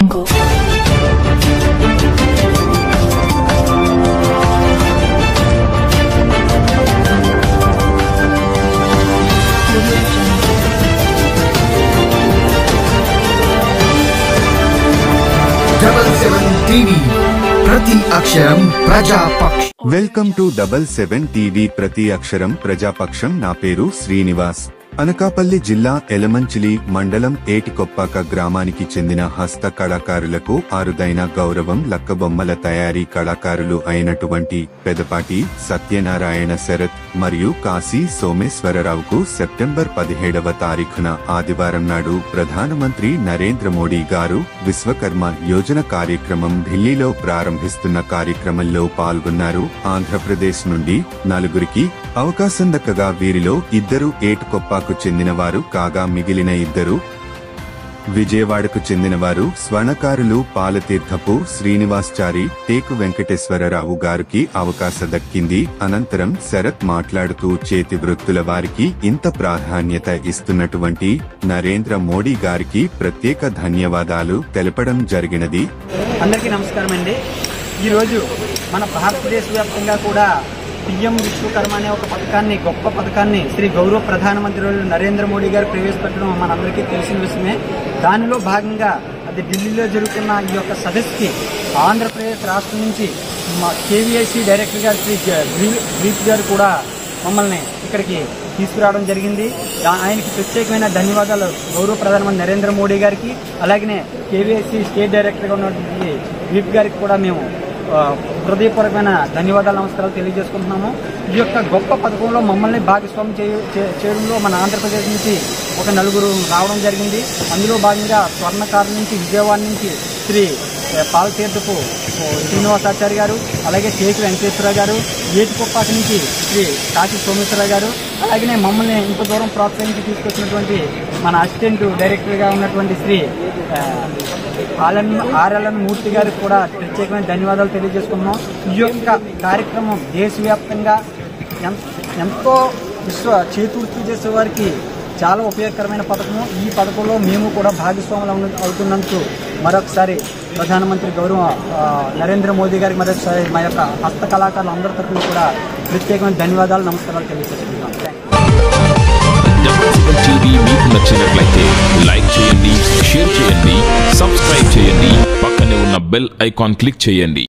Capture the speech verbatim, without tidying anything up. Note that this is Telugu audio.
डबल सेवन टीवी प्रति अक्षरम प्रजापक्ष। Welcome to double seven TV ప్రతి అక్షరం ప్రజాపక్షం। నా పేరు శ్రీనివాస్। అనకాపల్లి జిల్లా ఎలమంచిలి మండలం ఏటికొప్పాక గ్రామానికి చెందిన హస్త కళాకారులకు అరుదైన గౌరవం లక్కబొమ్మల తయారీ కళాకారులు అయినటువంటి పెదపాటి సత్యనారాయణ శరత్ మరియు కాశీ సోమేశ్వరరావుకు సెప్టెంబర్ పదిహేడవ తారీఖున ఆదివారం నాడు ప్రధానమంత్రి నరేంద్ర మోడీ గారు విశ్వకర్మ యోజన కార్యక్రమం ఢిల్లీలో ప్రారంభిస్తున్న కార్యక్రమంలో పాల్గొన్నారు। ఆంధ్రప్రదేశ్ నుండి నలుగురికి అవకాశం దక్కగా వీరిలో ఇద్దరు ఏటికొప్పాకు చెందినవారు కాగా మిగిలిన ఇద్దరు విజయవాడకు చెందినవారు స్వర్ణకారులు పాలతీర్థపు శ్రీనివాస్చారి టేకు వెంకటేశ్వరరావు గారికి అవకాశం దక్కింది। అనంతరం శరత్ మాట్లాడుతూ చేతి వృత్తుల వారికి ఇంత ప్రాధాన్యత ఇస్తున్నటువంటి నరేంద్ర మోడీ గారికి ప్రత్యేక ధన్యవాదాలు తెలపడం జరిగినది। అందరికీ నమస్కారం అండి। ఈరోజు మన భారతదేశ వ్యాప్తంగా కూడా పిఎం విశ్వకర్మ అనే ఒక పథకాన్ని గొప్ప పథకాన్ని శ్రీ గౌరవ ప్రధానమంత్రి నరేంద్ర మోడీ గారు ప్రవేశపెట్టడం మనందరికీ తెలిసిన విషయమే। దానిలో భాగంగా అది ఢిల్లీలో జరుగుతున్న ఈ యొక్క సదస్సుకి ఆంధ్రప్రదేశ్ రాష్ట్రం నుంచి మా కేవీఐసీ డైరెక్టర్ గారు శ్రీ గ్రీప్ గారు కూడా మమ్మల్ని ఇక్కడికి తీసుకురావడం జరిగింది। ఆయనకి ప్రత్యేకమైన ధన్యవాదాలు గౌరవ ప్రధానమంత్రి నరేంద్ర మోడీ గారికి, అలాగనే కేవీఐసీ స్టేట్ డైరెక్టర్గా ఉన్నటువంటి గ్రీప్ గారికి కూడా మేము హృదయపూర్వకమైన ధన్యవాదాలు నమస్కారాలు తెలియజేసుకుంటున్నాము। ఈ యొక్క గొప్ప పథకంలో మమ్మల్ని భాగస్వామ్యం చేయడంలో మన ఆంధ్రప్రదేశ్ నుంచి ఒక నలుగురు రావడం జరిగింది। అందులో భాగంగా స్వర్ణకారుల నుంచి విజయవాడ నుంచి శ్రీ పాలతీర్థపు శ్రీనివాసాచారి గారు, అలాగే టేకు వెంకటేశ్వర గారు, ఏటికొప్పాక నుంచి శ్రీ కాశీ సోమేశ్వర గారు, అలాగనే మమ్మల్ని ఇంత దూరం ప్రోత్సహించి తీసుకొచ్చినటువంటి మన అసిస్టెంట్ డైరెక్టర్గా ఉన్నటువంటి శ్రీ ఆర్ఎల్ ఆర్ఎల్ఎన్ మూర్తి గారికి కూడా ప్రత్యేకమైన ధన్యవాదాలు తెలియజేసుకున్నాం। ఈ యొక్క కార్యక్రమం దేశవ్యాప్తంగా ఎంతో విశ్వ చేతుర్తి చేసే వారికి చాలా ఉపయోగకరమైన పథకము। ఈ పథకంలో మేము కూడా భాగస్వాములు అవుతున్నందుకు మరొకసారి ప్రధానమంత్రి గౌరవ నరేంద్ర మోదీ గారికి మరొకసారి మా యొక్క హస్త కళాకారులు అందరి తరఫున కూడా ప్రత్యేకమైన ధన్యవాదాలు నమస్కారాలు తెలియజేస్తున్నాం। టీవీ మీకు నచ్చినట్లయితే లైక్ చేయండి, షేర్ చేయండి, సబ్స్క్రైబ్ చేయండి, పక్కనే ఉన్న బెల్ ఐకాన్ క్లిక్ చేయండి।